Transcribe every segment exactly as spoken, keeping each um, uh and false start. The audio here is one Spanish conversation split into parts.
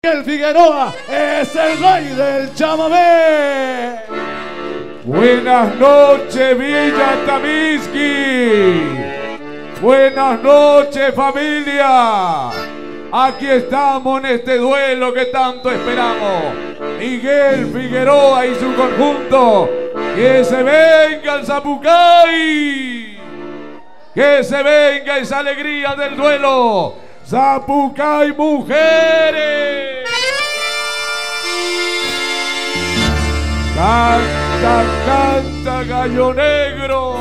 El Figueroa es el rey del chamamé. Buenas noches, Villa Tamisqui. Buenas noches, familia. Aquí estamos en este duelo que tanto esperamos. Miguel Figueroa y su conjunto. Que se venga el Zapucay. Que se venga esa alegría del duelo. Zapucay Mujeres. Canta, canta, gallo negro.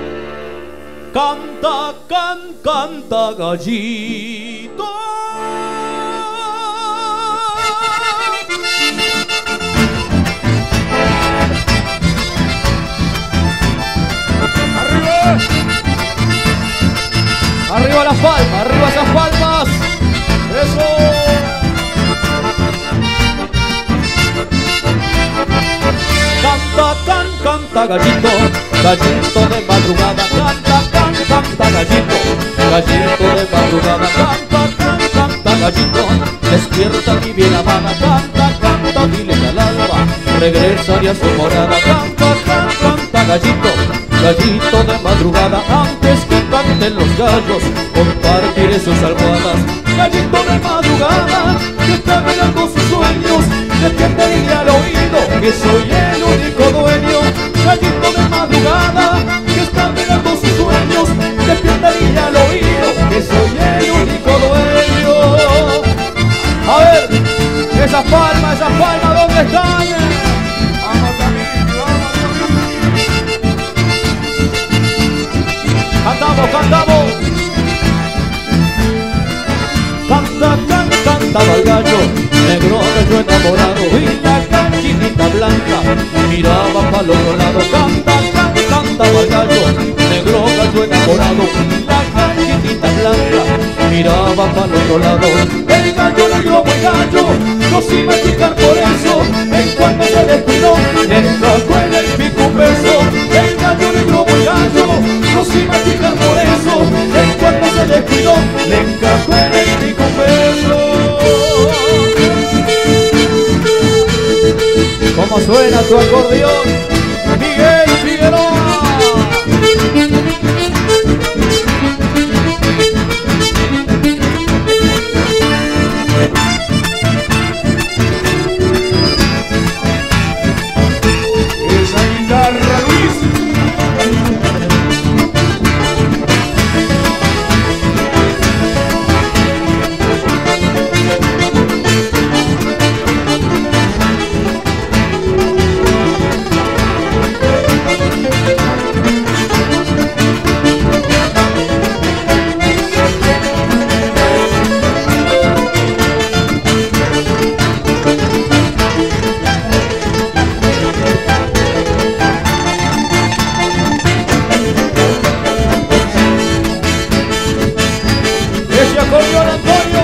Canta, can, canta, gallito. ¡Arriba! ¡Arriba las palmas! ¡Arriba esas palmas! ¡Eso! Canta, can, canta, gallito. Gallito de madrugada. Canta, can, canta, gallito. Gallito de madrugada. Canta, can, canta, gallito. Despierta mi bien amada. Canta, canta, dile al alba. Regresaría a su morada. Canta, can, canta, gallito. Gallito de madrugada. Antes que canten los gallos, compartiré sus almohadas. Gallito de madrugada, que está velando sus sueños. Despiértale al oído, que soy el único dueño. Gallito de madrugada, que está velando sus sueños. Despiértale al oído, que soy el único dueño. A ver, esas palmas, esas palmas, ¿dónde están? Vamos, Tamisqui, vamos, Tamisqui. Cantamos, cantamos. Canta, canta, cantaba el gallo, negro gallo enamorado, y la gallinita blanca miraba para el otro lado. Canta, canta, cantaba el gallo, negro gallo enamorado, y la gallinita blanca miraba para el otro lado. El gallo negro muy gallo, no se iba a chicar por eso, en cuanto se descuidó, le encajó en el pico un beso. El gallo negro muy gallo, no se iba a chicar por eso, en cuanto se descuidó, le encajó en el pico un beso. ¿Cómo suena tu acordeón, Miguel Figueroa? Esa guitarra, Luis. Ese acordeón, Antonio.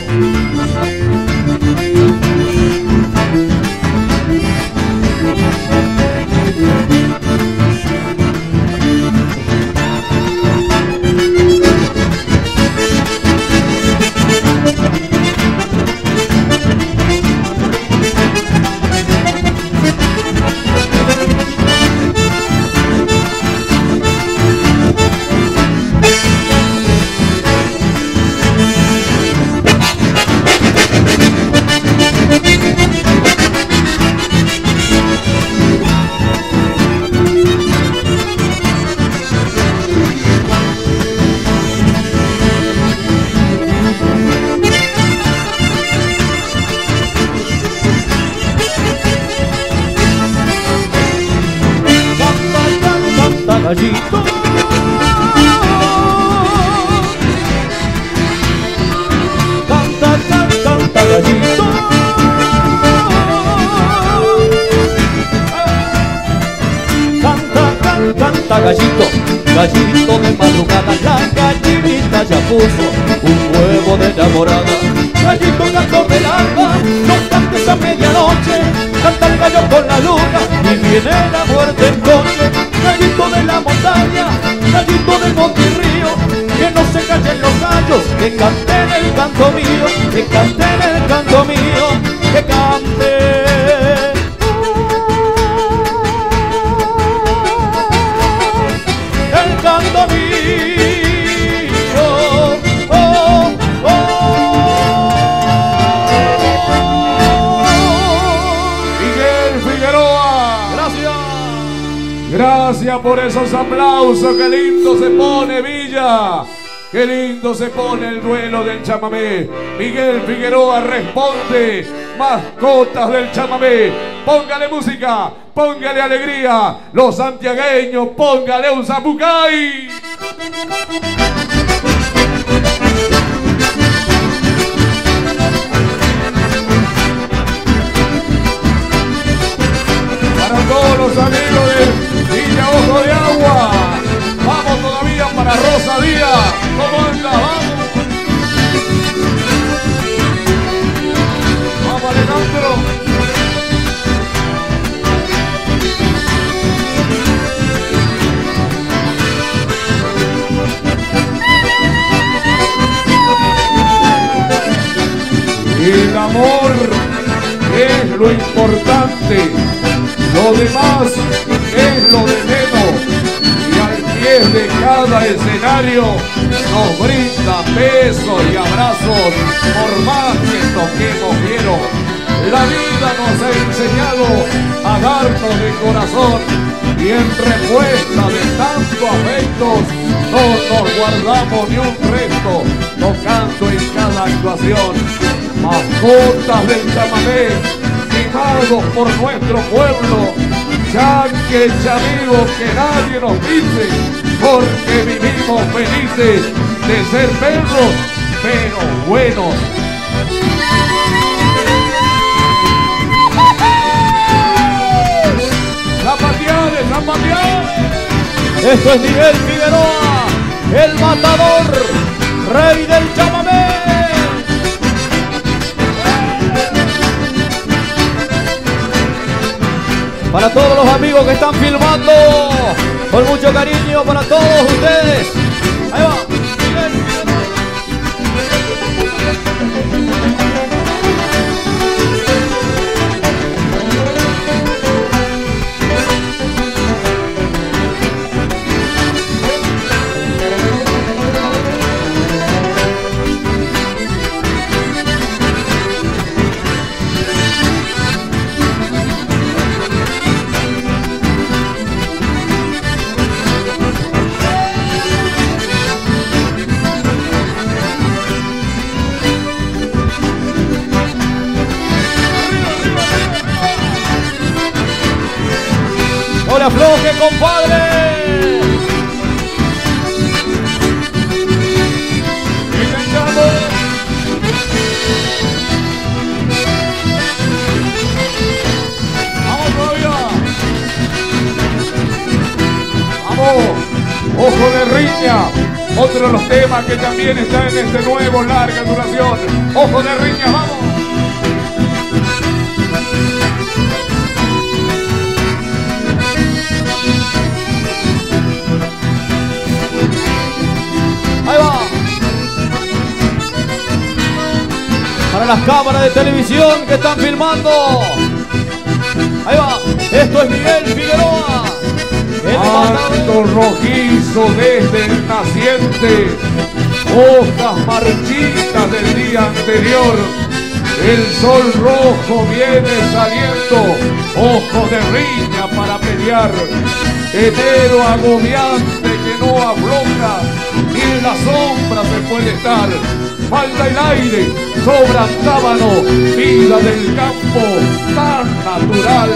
Gallito. Canta, canta, canta, gallito. Canta, canta, canta, gallito. Gallito de madrugada, la gallinita ya puso un huevo de enamorada. Gallito cantor del alba, no cantes a medianoche. Canta el gallo con la luna y viene la muerte en coche. Gallito de la montaña, gallito del monte y río, que no se callen los gallos, que canten el canto mío, que canten el canto mío. Gracias por esos aplausos. Qué lindo se pone Villa. Qué lindo se pone el duelo del chamamé. Miguel Figueroa responde. Mascotas del chamamé. Póngale música, póngale alegría. Los santiagueños, póngale un zapucay. Para todos los amigos de Villa Ojo de Agua. Vamos todavía para Rosa Díaz. ¿Cómo anda? Vamos. Vamos, Alejandro. El amor es lo importante. Lo demás es lo de menos. Y al pie de cada escenario nos brinda besos y abrazos por más que toquemos quiero. La vida nos ha enseñado a darnos de corazón y en respuesta de tanto afectos no nos guardamos ni un resto tocando en cada actuación. Mascotas del chamamé, mimados por nuestro pueblo, chanques, chamigos, que nadie nos dice, porque vivimos felices de ser perros, pero buenos. ¡Zapateales, zapateales! Esto es Miguel Figueroa, el matador, rey del chamamé. Para todos los amigos que están filmando, con mucho cariño para todos ustedes. Ahí va. ¡No le afloje, compadre! ¡Vamos todavía! ¡Vamos! ¡Ojo de riña! Otro de los temas que también está en este nuevo larga duración. ¡Ojo de riña! ¡Vamos! Ahí va. Para las cámaras de televisión que están filmando. Ahí va. Esto es Miguel Figueroa. Manto rojizo desde el naciente. Hojas marchitas del día anterior. El sol rojo viene saliendo. Ojo de riña para pelear. Enero agobiante que no afloja. Ni en la sombra se puede estar. Falta el aire, sobra tábano, vida del campo tan natural.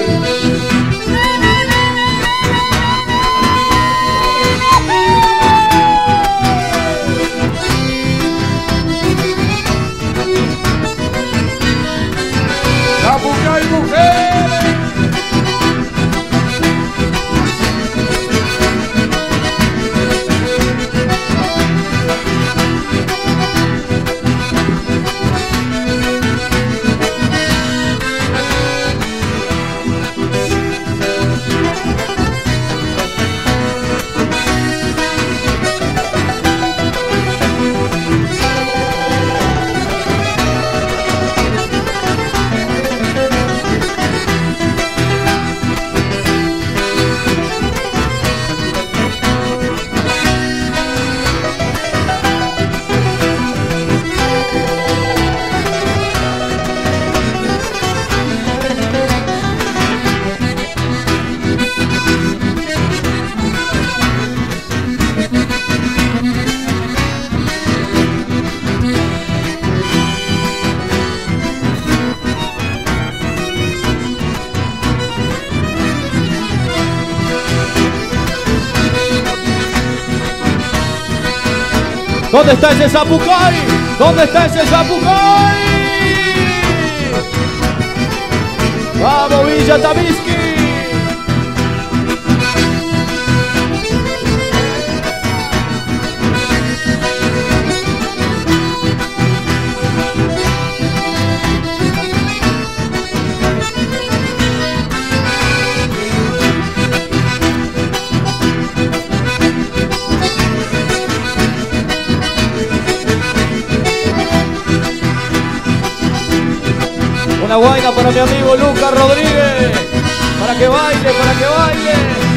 ¡Zapucay, mujer! ¿Dónde está ese Zapucay? ¿Dónde está ese Zapucay? ¡Vamos, Villa Tavisky! Una guaina para mi amigo Lucas Rodríguez, para que baile, para que baile.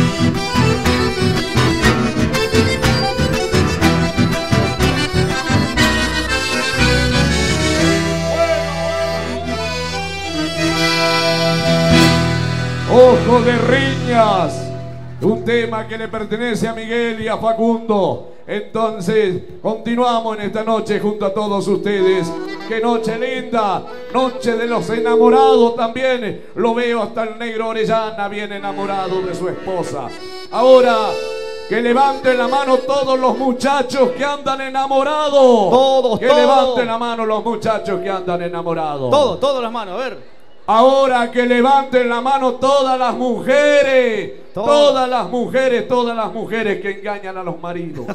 Ojo de riñas, un tema que le pertenece a Miguel y a Facundo. Entonces, continuamos en esta noche junto a todos ustedes. ¡Qué noche linda! Noche de los enamorados también. Lo veo hasta el negro Orellana bien enamorado de su esposa. Ahora, que levanten la mano todos los muchachos que andan enamorados. Todos, Que todos. levanten la mano los muchachos que andan enamorados. Todos, todas las manos, a ver. Ahora que levanten la mano todas las mujeres. Todo. Todas las mujeres, todas las mujeres que engañan a los maridos.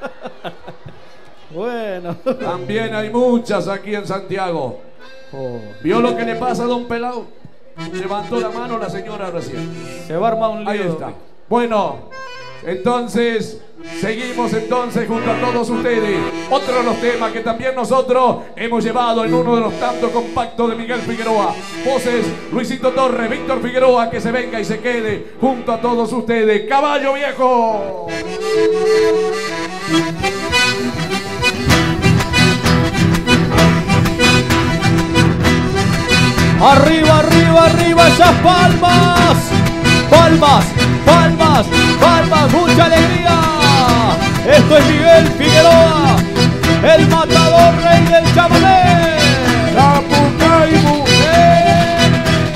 Bueno. También hay muchas aquí en Santiago. Oh. ¿Vio lo que le pasa a don Pelao? Levantó la mano la señora recién. Se va a armar un lío. Ahí está. Bueno, entonces seguimos entonces junto a todos ustedes. Otro de los temas que también nosotros hemos llevado en uno de los tantos compactos de Miguel Figueroa. Voces Luisito Torres, Víctor Figueroa, que se venga y se quede junto a todos ustedes. ¡Caballo Viejo! Arriba, arriba, arriba esas palmas. Palmas, palmas, palmas, mucha alegría. Esto es Miguel Figueroa, el matador rey del chamamé. ¡Zapucay, mujer!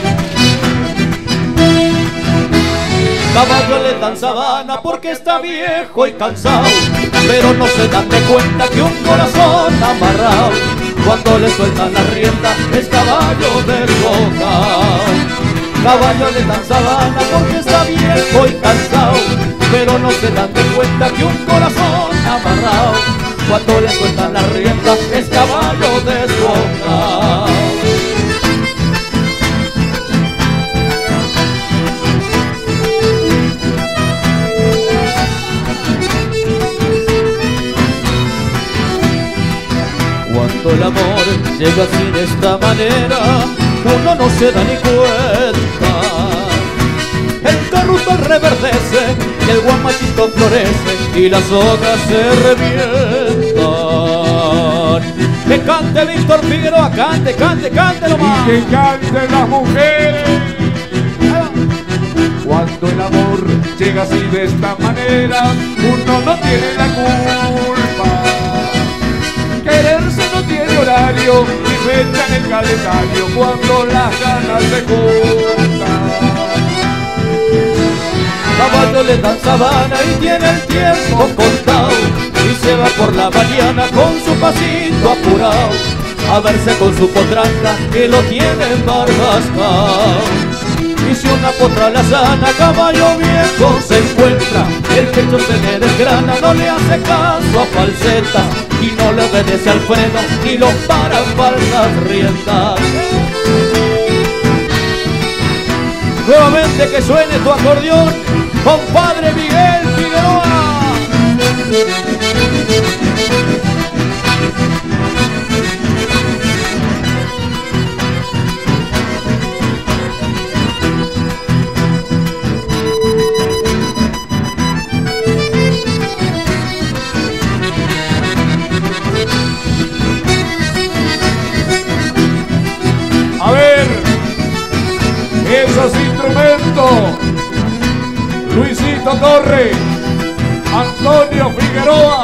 Caballo le dan sabana porque está viejo y cansado, pero no se dan de cuenta que un corazón amarrado, cuando le sueltan la rienda, es caballo desbocado. Caballo le dan sabana porque está viejo y cansado, pero no se dan de cuenta que un corazón amarrado, cuando le sueltan la rienda, es caballo desbocado. Cuando el amor llega así de esta manera, uno no se da ni cuenta. El carruto reverdece y el guamachito florece y las hojas se revientan. Que cante Víctor Figueroa, cante, cante, cante lo más. Y que canten las mujeres. Cuando el amor llega así de esta manera, uno no tiene la culpa. Quererse no tiene horario ni fecha en el calendario cuando las ganas se juntan. Caballo le dan sabana y tiene el tiempo contado, y se va por la mañana con su pasito apurado a verse con su potranca que lo tiene embarbascado. Y si una potra la sana, caballo viejo se encuentra, el pecho se le desgrana, no le hace caso a falsetas y no le obedece al freno ni lo para falsas riendas. Nuevamente que suene tu acordeón, compadre Miguel Figueroa. A ver, esos instrumentos, Luisito Torres, Antonio Figueroa.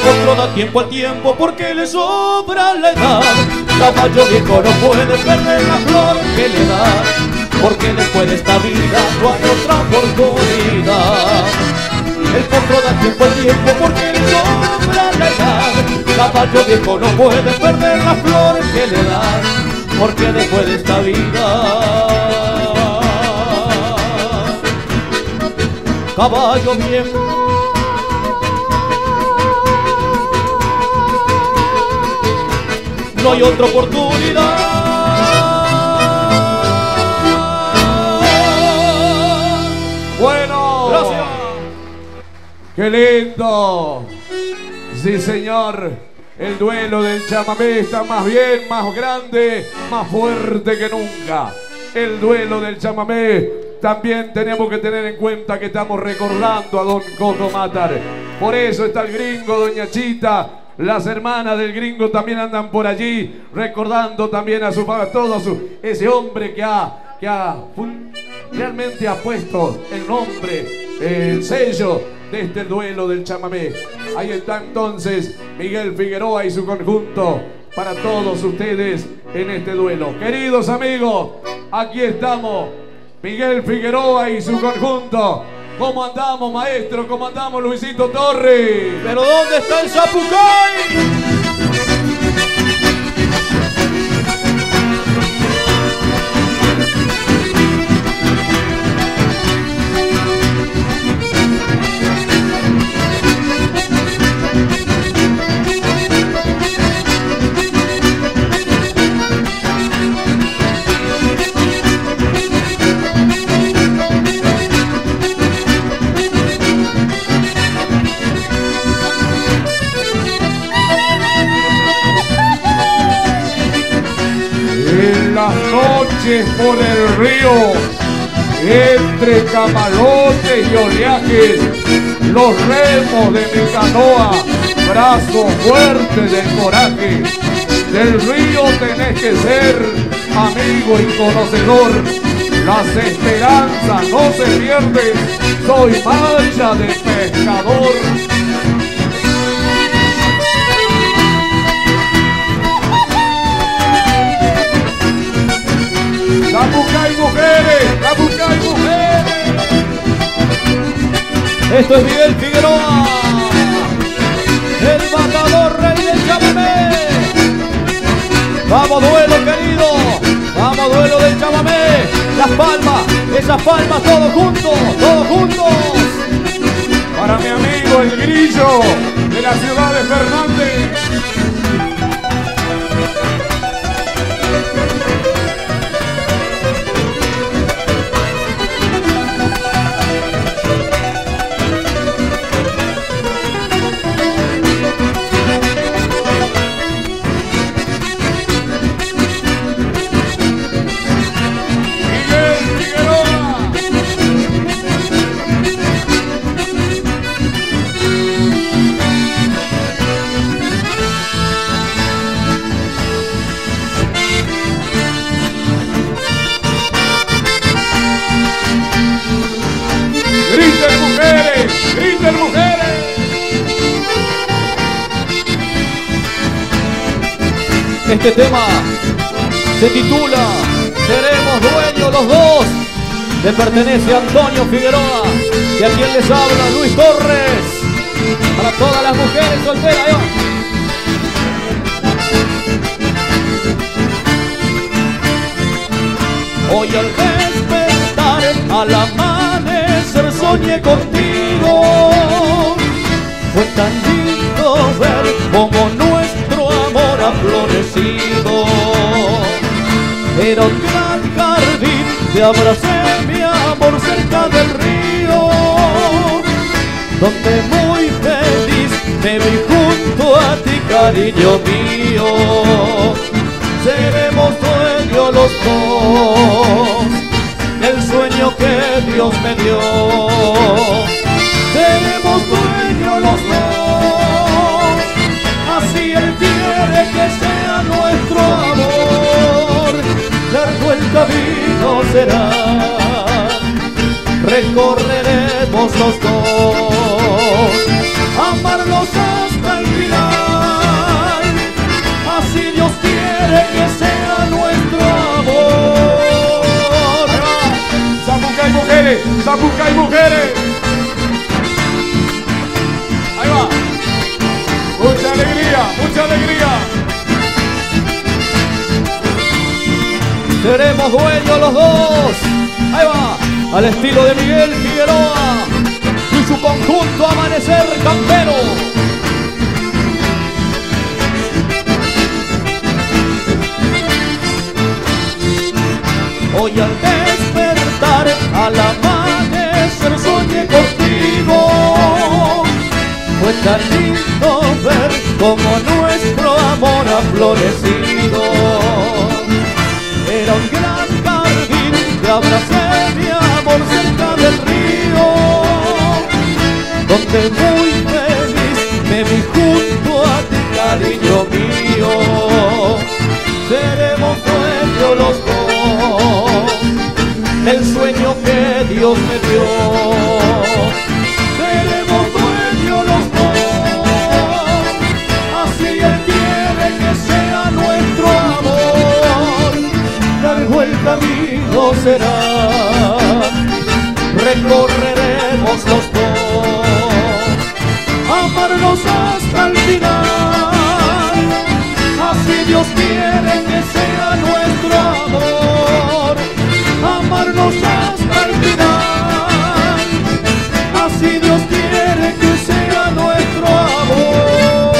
potro da tiempo al tiempo porque le sobra la edad. Caballo viejo no puede perder la flor que le da, porque después de esta vida no hay otra oportunidad. El potro da tiempo al tiempo porque le sobra la edad. Caballo viejo no puede perder la flor que le da, porque después de esta vida. Caballo viejo no hay otra oportunidad. Bueno, Gracias. ¡Qué lindo! Sí, señor. El duelo del chamamé está más bien, más grande, más fuerte que nunca. El duelo del chamamé. También tenemos que tener en cuenta que estamos recordando a don Coco Matar. Por eso está el gringo, doña Chita. Las hermanas del gringo también andan por allí, recordando también a su a todo su, ese hombre que ha, que ha realmente ha puesto el nombre, el sello de este duelo del chamamé. Ahí está entonces Miguel Figueroa y su conjunto para todos ustedes en este duelo. Queridos amigos, aquí estamos, Miguel Figueroa y su conjunto. ¿Cómo andamos, maestro? ¿Cómo andamos, Luisito Torres? ¿Pero dónde está el Zapucay? Las noches por el río, entre camalotes y oleajes, los remos de mi canoa, brazo fuerte del coraje. Del río tenés que ser amigo y conocedor, las esperanzas no se pierden, soy mancha de pescador. ¡Zapucay mujeres! ¡Zapucay mujeres! Esto es Miguel Figueroa, el matador rey del chamamé. Vamos duelo, querido, vamos duelo del chamamé. Las palmas, esas palmas, todos juntos, todos juntos. Para mi amigo el Grillo de la ciudad de Fernández. ¡Griten mujeres! Este tema se titula Seremos dueños los dos. Le pertenece a Antonio Figueroa y a quien les habla Luis Torres. Para todas las mujeres solteras, ¿eh? Hoy al despertar, al amanecer soñé contigo. Fue tan lindo ver como nuestro amor ha florecido. Era un gran jardín, te abracé mi amor cerca del río, donde muy feliz me vi junto a ti, cariño mío. Seremos dueños los dos del sueño que Dios me dio. Seremos dueños los dos, así Él quiere que sea nuestro amor. Largo el camino será, recorreremos los dos, amarnos hasta el seremos dueños los dos. Ahí va, al estilo de Miguel Figueroa y su conjunto Amanecer Campero. Hoy al despertar, al amanecer soñé contigo. Fue tan lindo ver como nuestro amor ha florecido. Era un gran jardín que abracé mi amor cerca del río, donde muy feliz me vi junto a ti, cariño mío. Seremos dueños los dos del sueño que Dios me dio. Seremos dueños los dos, así Él quiere que sea nuestro amor. Largo el camino será, recorreremos los dos, amarnos hasta el final. Así Dios quiere que sea nuestro amor, amarnos hasta el final. Así Dios quiere que sea nuestro amor.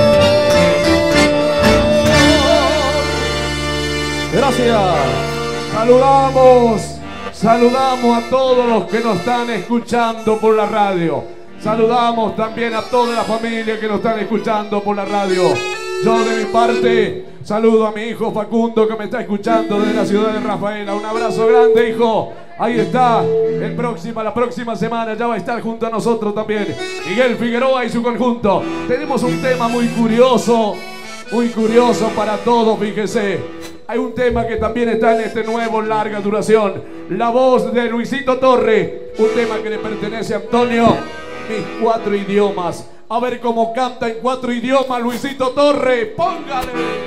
Gracias. Saludamos, saludamos a todos los que nos están escuchando por la radio. Saludamos también a toda la familia que nos están escuchando por la radio. Yo de mi parte saludo a mi hijo Facundo, que me está escuchando desde la ciudad de Rafaela. Un abrazo grande, hijo. Ahí está. El próximo, la próxima semana ya va a estar junto a nosotros también Miguel Figueroa y su conjunto. Tenemos un tema muy curioso, muy curioso para todos, fíjese. Hay un tema que también está en este nuevo larga duración. La voz de Luisito Torre. Un tema que le pertenece a Antonio. Mis cuatro idiomas. A ver cómo canta en cuatro idiomas Luisito Torre. ¡Póngale!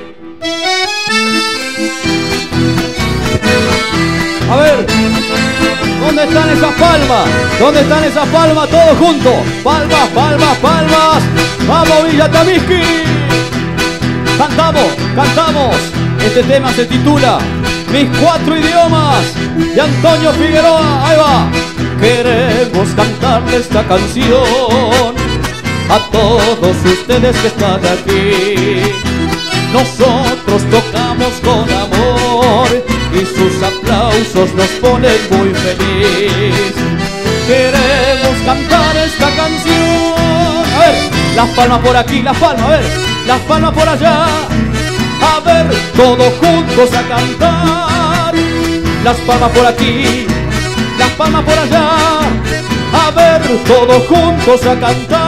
A ver, ¿dónde están esas palmas? ¿Dónde están esas palmas? Todos juntos. Palmas, palmas, palmas. ¡Vamos, Villa Tamisqui! Cantamos, cantamos. Este tema se titula Mis cuatro idiomas, de Antonio Figueroa. Ahí va. Queremos cantarle esta canción a todos ustedes que están aquí. Nosotros tocamos con amor y sus aplausos nos ponen muy feliz. Queremos cantar esta canción. A ver, las palmas por aquí, las palmas, a ver, las palmas por allá. A ver, todos juntos a cantar. Las palmas por aquí, las palmas por allá. A ver, todos juntos a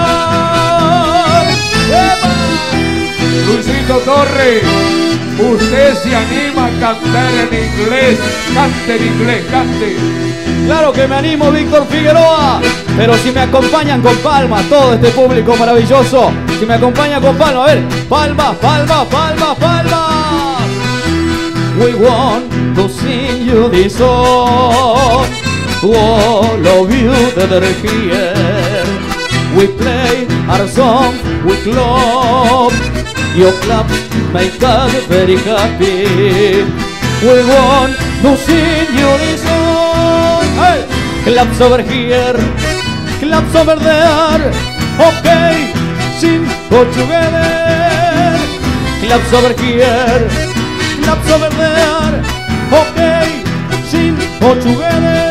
cantar. ¡Eva! Luisito Torre, usted se anima a cantar en inglés. Cante en inglés, cante. Claro que me animo, Víctor Figueroa. Pero si me acompañan con palmas, todo este público maravilloso, si me acompañan con palmas, a ver, palmas, palmas, palmas, palmas. We want to sing you this song to all of you that are here. We play our song with love. Your clap make us very happy. We want to sing you this song. Hey! Claps over here, claps over there. Okay, sing go together. Claps over here, claps over there. Okay, sing go together.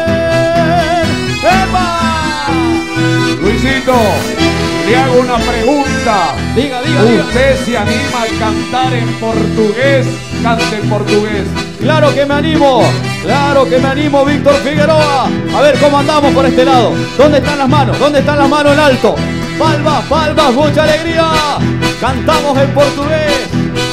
¡Epa! Luisito, le hago una pregunta. Diga, diga, diga. ¿Usted se anima a cantar en portugués? Cante en portugués. Claro que me animo, claro que me animo, Víctor Figueroa. A ver cómo andamos por este lado. ¿Dónde están las manos? ¿Dónde están las manos en alto? Palmas, palmas, mucha alegría. Cantamos en portugués.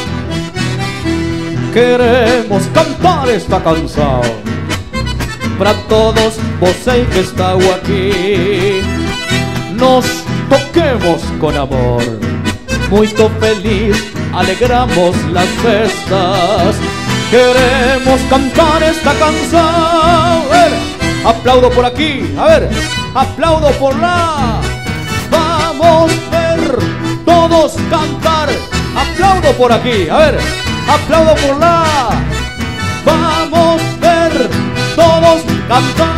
Queremos cantar esta canción para todos vocês que estão aqui. Nos toquemos con amor, muito feliz, alegramos las festas. Queremos cantar esta canción. A ver, aplaudo por aquí, a ver, aplaudo por la. Vamos a ver, todos cantar. Aplaudo por aquí, a ver, aplaudo por la. vamos a ver todos cantar.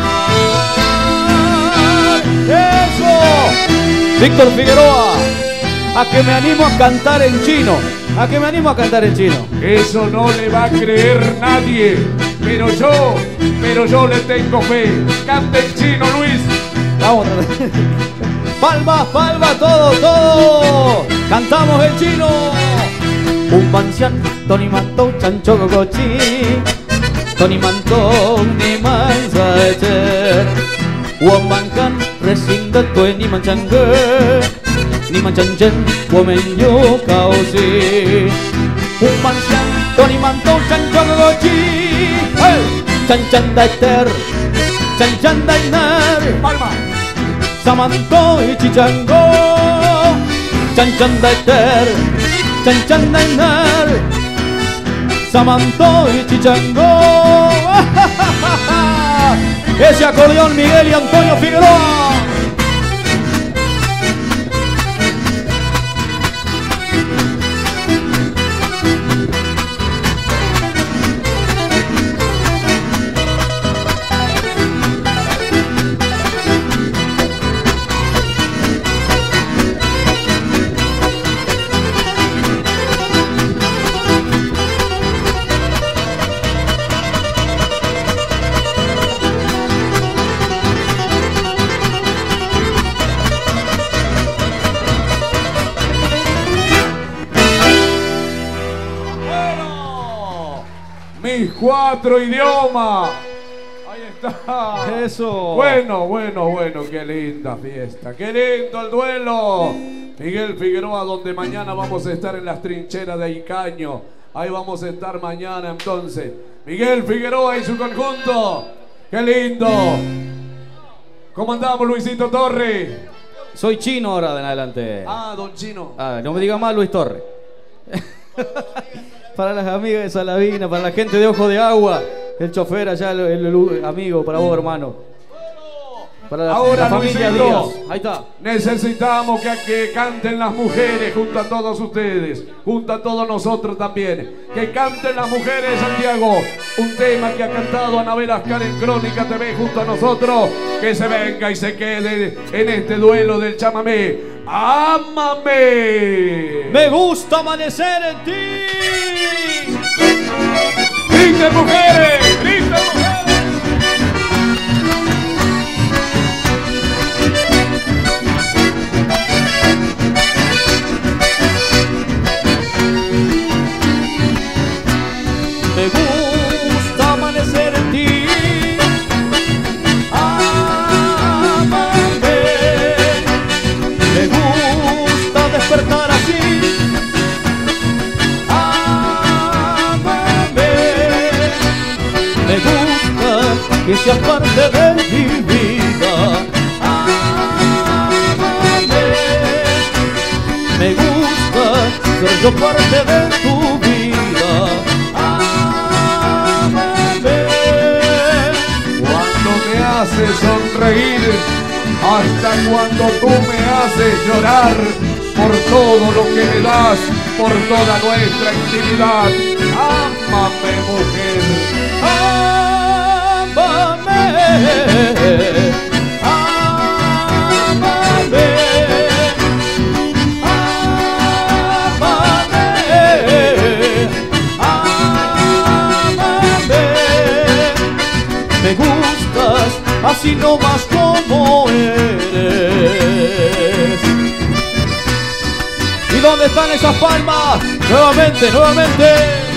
Eso. Víctor Figueroa, a que me animo a cantar en chino. A que me animo a cantar en chino. Eso no le va a creer nadie, pero yo, pero yo le tengo fe. Canta en chino, Luis. Vamos. Palmas, palmas, todo, todo. Cantamos en chino. Un bancian, Tony Mantón, Chancho Gogochi. Tony Mantón, ni manzacher. Wong Mankan, Resinda, Tony Manchange. Ni Manchanchen, Women Yo Kausi. Un bancian, Tony Mantón, Chancho Gogochi. Chan Chan Daiter, Chan Chan Dainer. Palma. Samanto y Chichango, Chan Chan Daiter, Chan Chan Dainer, Samanto y Chichango. Ese acordeón Miguel y Antonio Figueroa. Mis cuatro idiomas. Ahí está. Eso. Bueno, bueno, bueno. Qué linda fiesta. Qué lindo el duelo. Miguel Figueroa, donde mañana vamos a estar en las trincheras de Icaño. Ahí vamos a estar mañana entonces. Miguel Figueroa y su conjunto. Qué lindo. ¿Cómo andamos, Luisito Torre? Soy chino ahora de en adelante. Ah, don Chino. Ah, no me diga más Luis Torre. Para las amigas de Salavina, para la gente de Ojo de Agua, el chofer allá, el, el, el amigo, para vos, hermano. Para la, Ahora, la familia Luisito, Díaz. Ahí está. Necesitamos que, que canten las mujeres junto a todos ustedes, junto a todos nosotros también. Que canten las mujeres de Santiago. Un tema que ha cantado Anabel Ascar en Crónica T V junto a nosotros. Que se venga y se quede en este duelo del chamamé. ¡Ámame! Me gusta amanecer en ti. ¡Griten mujeres! ¡Griten mujeres! Me gusta amanecer en ti. Ámame. Me gusta despertar así. Ámame. Me gusta que seas parte de mi vida. Ámame. Me gusta ser yo parte de tu vida. Hace sonreír, hasta cuando tú me haces llorar, por todo lo que me das, por toda nuestra intimidad. Ámame, mujer. Ámame. Ámame. Ámame. Ámame. Me gustas así nomás como eres. ¿Y dónde están esas palmas? Nuevamente, nuevamente.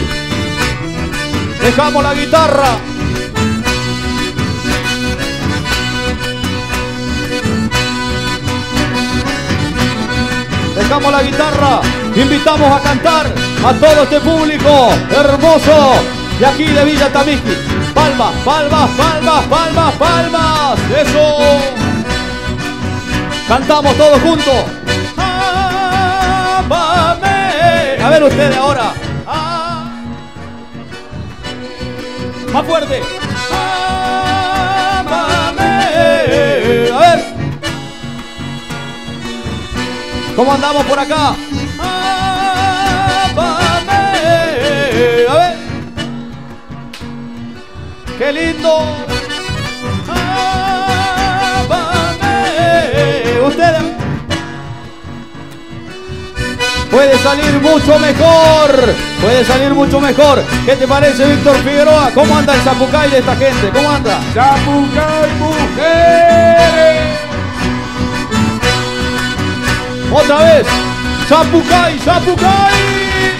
Dejamos la guitarra. Dejamos la guitarra. Invitamos a cantar a todo este público hermoso de aquí de Villa Tamisqui. Palmas, palmas, palmas, palmas, palmas. Eso. Cantamos todos juntos. Ámame. A ver ustedes ahora. Ah. Más fuerte. Ámame. A ver. ¿Cómo andamos por acá? Ámame. A ver. lindo. Ámame. Ustedes. Puede salir mucho mejor. Puede salir mucho mejor. ¿Qué te parece, Víctor Figueroa? ¿Cómo anda el zapucay de esta gente? ¿Cómo anda? ¡Zapucay, mujeres! Otra vez. ¡Zapucay, zapucay!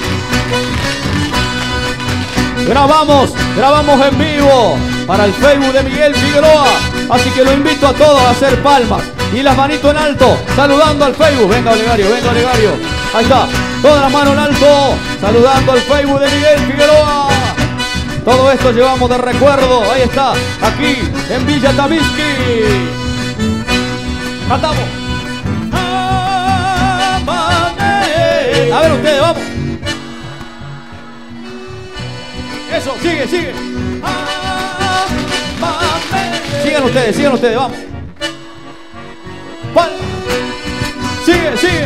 Grabamos, grabamos en vivo para el Facebook de Miguel Figueroa. Así que lo invito a todos a hacer palmas y las manitos en alto, saludando al Facebook. Venga, Olegario, venga, Olegario. Ahí está, todas las manos en alto, saludando al Facebook de Miguel Figueroa. Todo esto llevamos de recuerdo. Ahí está, aquí en Villa Tamisqui. Cantamos. Amame. A ver ustedes, vamos. Eso, sigue, sigue. Amame. Sigan ustedes, sigan ustedes, vamos. Pal. Sigue, sigue.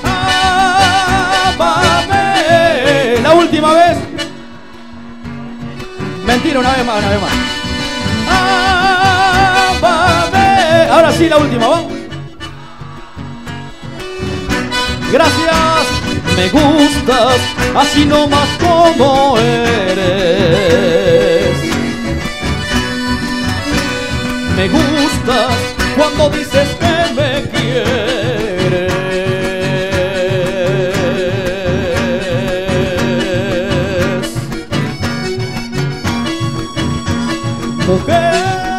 Amame. La última vez. Mentira, una vez más, una vez más. Amame. Ahora sí, la última, vamos. Gracias. Me gustas así nomás como eres. Me gustas cuando dices que me quieres. Mujer.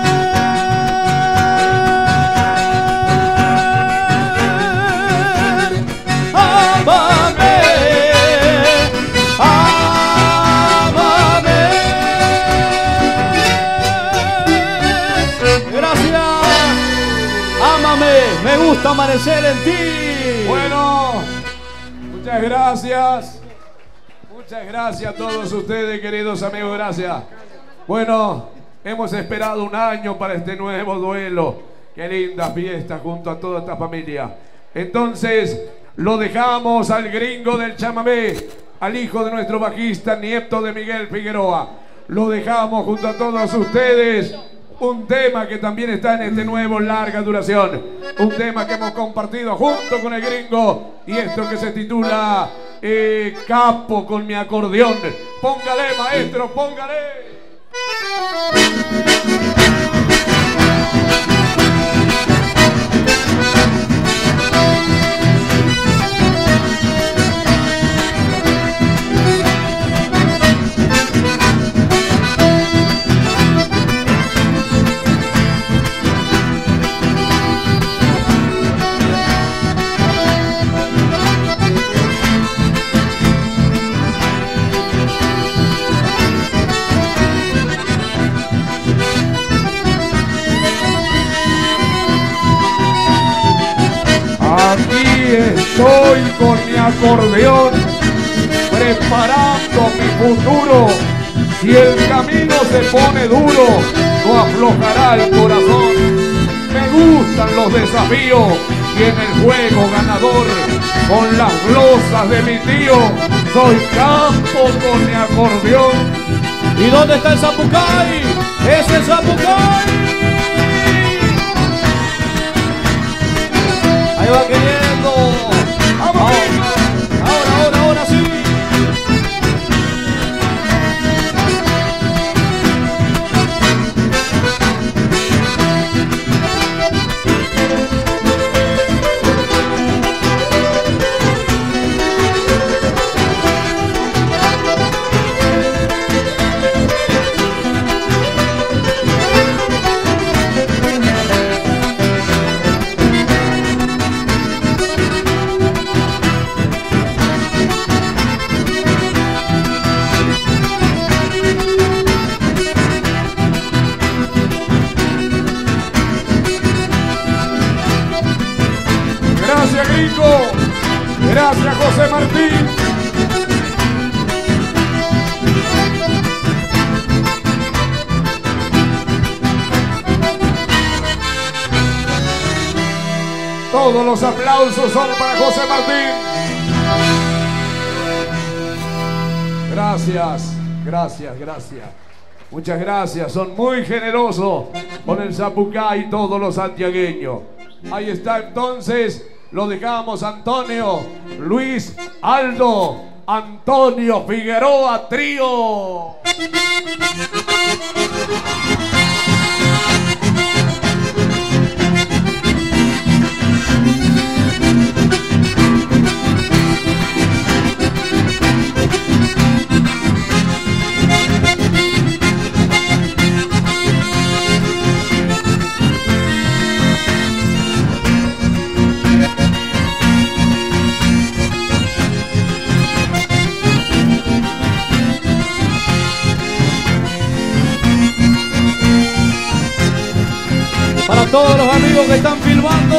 Me gusta amanecer en ti. Bueno, muchas gracias. Muchas gracias a todos ustedes, queridos amigos. Gracias. Bueno, hemos esperado un año para este nuevo duelo. Qué linda fiesta junto a toda esta familia. Entonces, lo dejamos al gringo del chamamé, al hijo de nuestro bajista, nieto de Miguel Figueroa. Lo dejamos junto a todos ustedes. Un tema que también está en este nuevo larga duración. Un tema que hemos compartido junto con el gringo. Y esto que se titula eh, Capo con mi acordeón. Póngale, maestro, póngale. Aquí estoy con mi acordeón, preparando mi futuro. Si el camino se pone duro, no aflojará el corazón. Me gustan los desafíos y en el juego ganador, con las glosas de mi tío, soy Capo con mi acordeón. ¿Y dónde está el zapucay? ¡Es el zapucay! Ahí va queriendo. ¡Vamos, ahora, ahora, ahora, ahora sí. Gracias, José Martín. Todos los aplausos son para José Martín. Gracias, gracias, gracias. Muchas gracias, son muy generosos con el Zapucay y todos los santiagueños. Ahí está entonces, lo dejamos Antonio, Luis, Aldo, Antonio Figueroa Trío. Para todos los amigos que están filmando,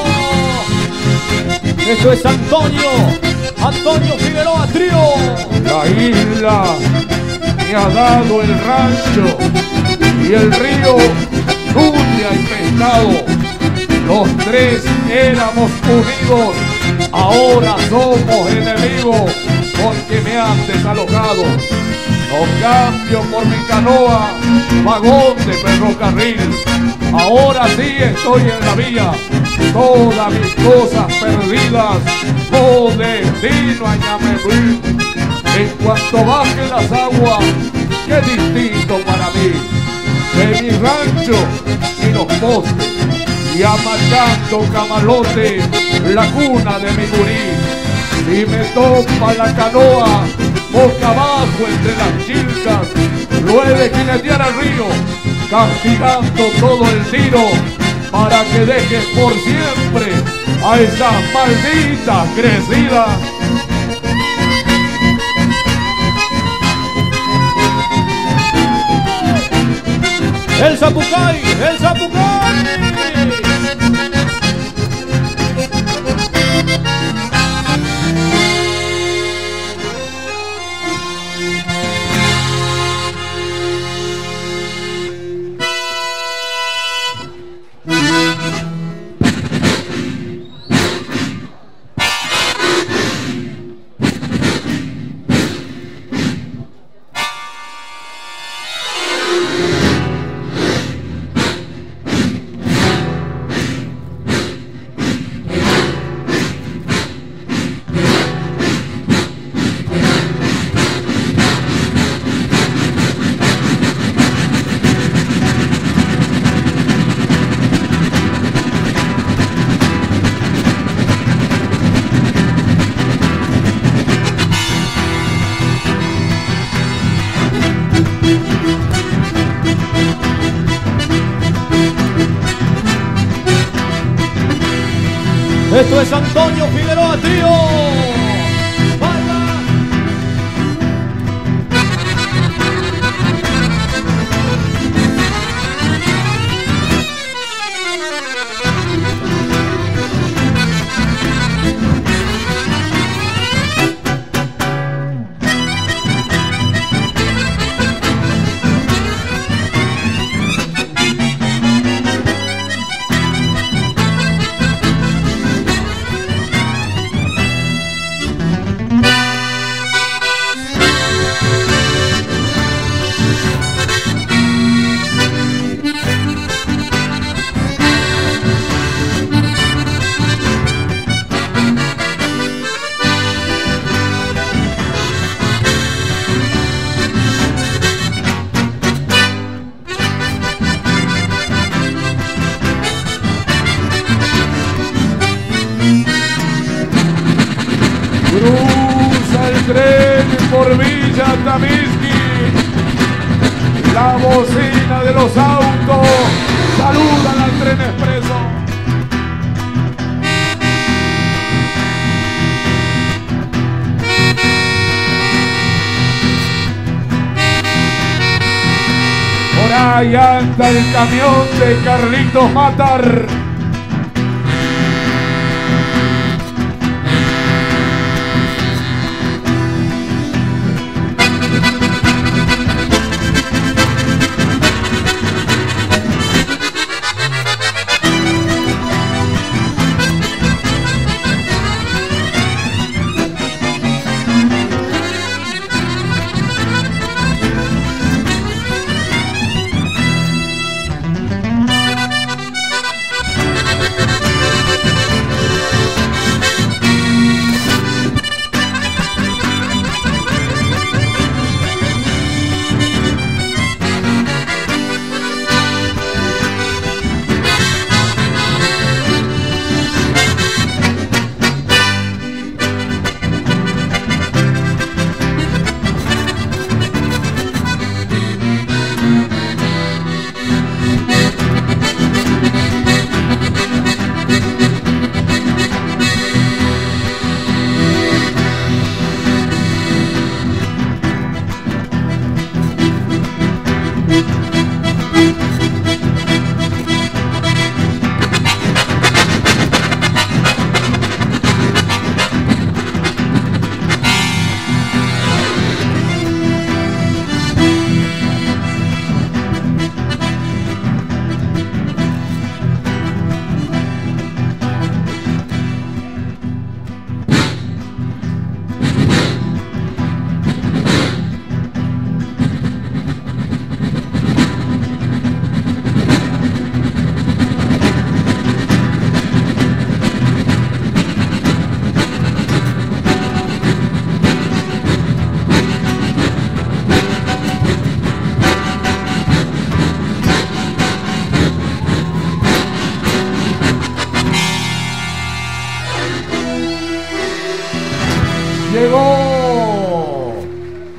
esto es Antonio, Antonio Figueroa Trío. La isla me ha dado el rancho y el río, nutria y pescado. Los tres éramos unidos, ahora somos enemigos porque me han desalojado. No cambio por mi canoa, vagón de ferrocarril. Ahora sí estoy en la vía, todas mis cosas perdidas, oh destino a Ñamebuí. En cuanto bajen las aguas, qué distinto para mí, de mi rancho y los postes, y amachando Camalote, la cuna de mi gurí. Si me topa la canoa, boca abajo entre las chilcas, lo he de jinetear al río, castigando todo el tiro, para que dejes por siempre a esas malditas crecidas. El Zapucay, el Zapucay. Esto es Antonio Figueroa Trío. ¡Baila! Cruza el tren por Villa Tamisqui, la bocina de los autos saludan al tren expreso. Por ahí anda el camión de Carlitos Matar.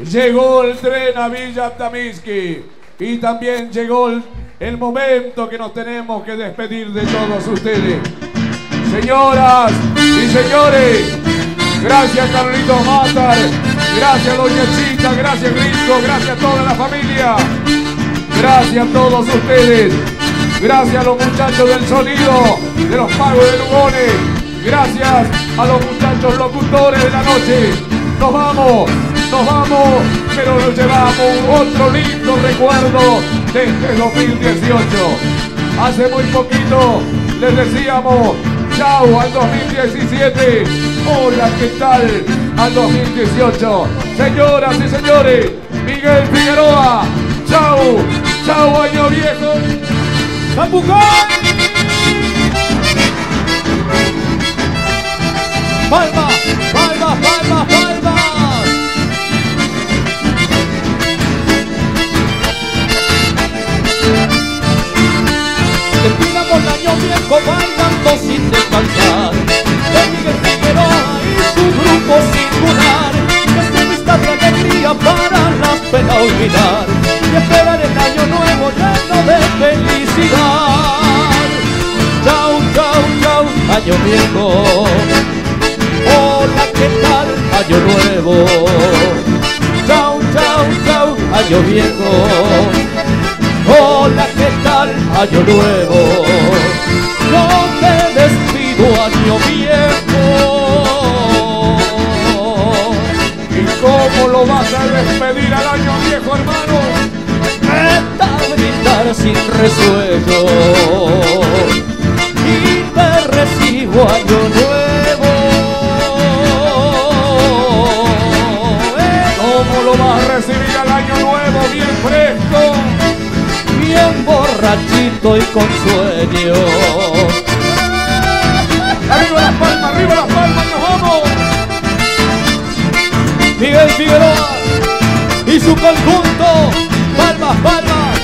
llegó el tren a Villa Tamisqui y también llegó el, el momento que nos tenemos que despedir de todos ustedes. Señoras y señores, gracias Carlitos Matar, gracias Doña Chita, gracias Gringo, gracias a toda la familia, gracias a todos ustedes, gracias a los muchachos del sonido, de los Pagos de Lugones, gracias a los muchachos locutores de la noche. Nos vamos, nos vamos, pero nos llevamos otro lindo recuerdo de este dos mil dieciocho. Hace muy poquito les decíamos chau al dos mil diecisiete, hola, ¿qué tal al dos mil dieciocho? Señoras y señores, Miguel Figueroa, chau, chau año viejo. ¡Zambucán! ¡Palmas, palmas, palmas, palmas! Terminamos el año viejo bailando sin descansar, de Miguel Figueroa y su grupo singular, que se vista de alegría para las penas olvidar y esperar el año nuevo lleno de felicidad. Chau, chau, chau, año viejo. Hola, ¿qué tal? Año nuevo. Chau, chau, chau, año viejo. Hola, ¿qué tal? Año nuevo. No te despido, año viejo. ¿Y cómo lo vas a despedir al año viejo, hermano? Vete a brindar sin resuello y te recibo año nuevo. ¿Cómo lo vas a recibir al año nuevo? Bien fresco, bien borrachito y con sueño. Arriba las palmas, arriba las palmas, nos vamos. Miguel Figueroa y su conjunto, palmas, palmas.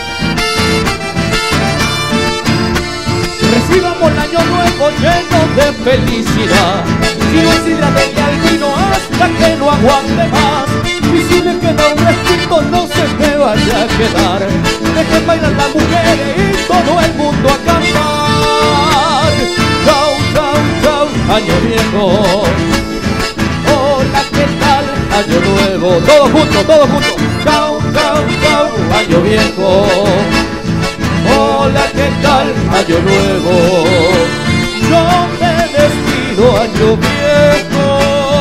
Recibamos el año nuevo lleno de felicidad. Si no deshídrate al vino hasta que no aguante más. Y si me queda un respiro no se me vaya a quedar. Dejen bailar las mujeres y todo el mundo a cantar. Chau, chau, chau, año viejo. Hola, ¿qué tal? Año nuevo. Todos juntos, todos juntos. Chau, chau, chau, año viejo. Hola, ¿qué tal? Año nuevo. Yo me despido, año viejo.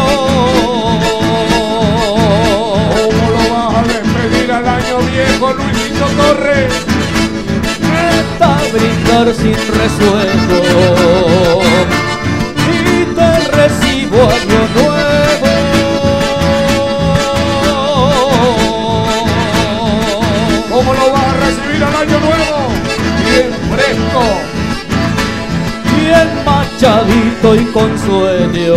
¿Cómo lo vas a despedir al año viejo, Luisito Torres? Vete a brindar sin resuello y te recibo año nuevo. ¿Cómo lo vas a recibir al año nuevo? Bien fresco, bien machadito y con sueño.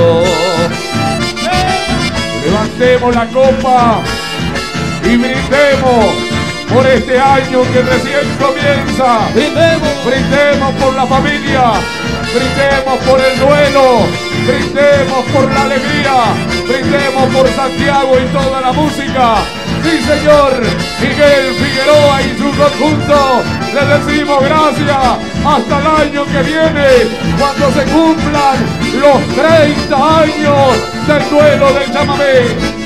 levantemos la copa y brindemos por este año que recién comienza. Brindemos, brindemos por la familia, brindemos por el duelo, brindemos por la alegría, brindemos por Santiago y toda la música. Sí, señor, Miguel Figueroa y su conjunto, les decimos gracias hasta el año que viene, cuando se cumplan los treinta años del duelo del chamamé.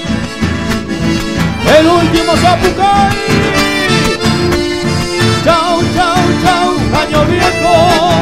el último Zapucay. Chau, chau, chau, año viejo.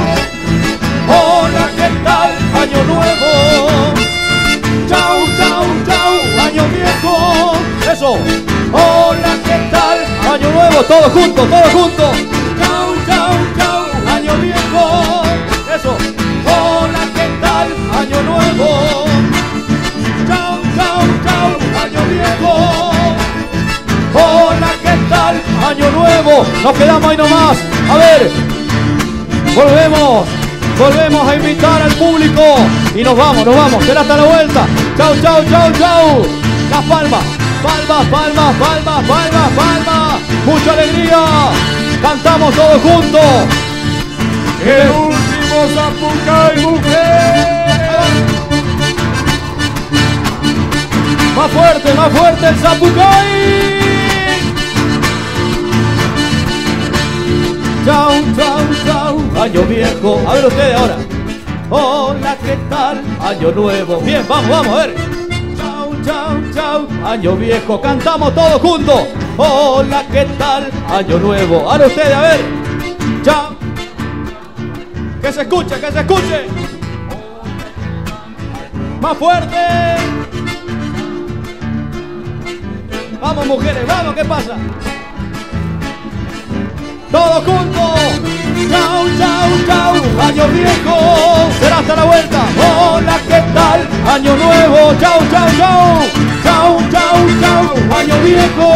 Hola, ¿qué tal? Año nuevo. Chau, chau, chau, año viejo. Eso. Hola, ¿qué tal? Año nuevo, todos juntos, todos juntos. Chau, chau, chau, año viejo. Eso. Hola, ¿qué tal? Año nuevo. Chau, chau, chau, año viejo. Hola, ¿qué tal? Año nuevo. Nos quedamos ahí nomás. A ver. Volvemos. Volvemos a invitar al público. Y nos vamos, nos vamos. Será hasta la vuelta. Chau, chau, chau, chau. Las palmas. Palmas, palmas, palmas, palmas, palmas. Mucha alegría. Cantamos todos juntos. El último Zapucay, mujer. Más fuerte, más fuerte el Zapucay. Chau, chau, chau, año viejo. A ver ustedes ahora. Hola, ¿qué tal? Año nuevo. Bien, vamos, vamos, a ver. Chau, chau, chau, año viejo. Cantamos todos juntos. Hola, ¿qué tal? Año nuevo. Ahora ustedes, a ver. Chau. Que se escuche, que se escuche. Más fuerte. Vamos, mujeres, vamos, ¿qué pasa? Todos juntos. Chau, chau, chau, año viejo. Será hasta la vuelta. Hola, ¿qué tal? Año nuevo. Chau, chau, chau. Chau, chau, chau, año viejo.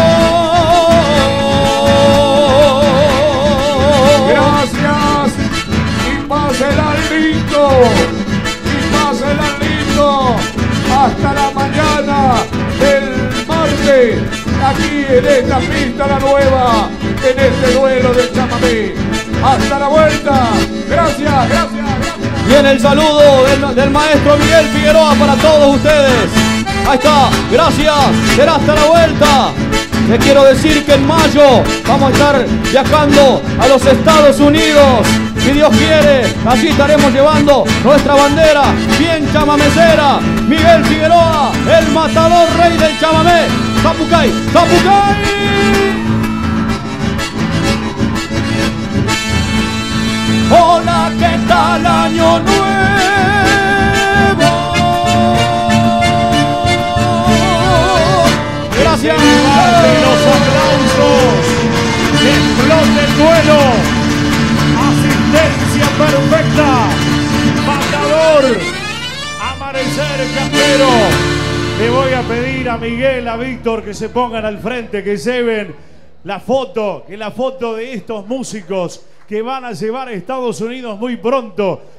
Gracias. Y pásenla lindo. Y pásenla lindo. Hasta la mañana del martes. Aquí en esta pista la nueva. En este duelo del chamamé. Hasta la vuelta. Gracias, gracias, gracias. Viene el saludo del, del maestro Miguel Figueroa para todos ustedes. Ahí está, gracias. Será hasta la vuelta. Les quiero decir que en mayo vamos a estar viajando a los Estados Unidos. Si Dios quiere, así estaremos llevando nuestra bandera bien chamamecera. Miguel Figueroa, el matador rey del chamamé. Zapucay, Zapucay. Hola, ¿qué tal? Año nuevo. Gracias. De los aplausos. Explote el duelo. Asistencia perfecta. Matador. Amanecer Campero. Le voy a pedir a Miguel, a Víctor que se pongan al frente, que lleven la foto, que la foto de estos músicos que van a llevar a Estados Unidos muy pronto.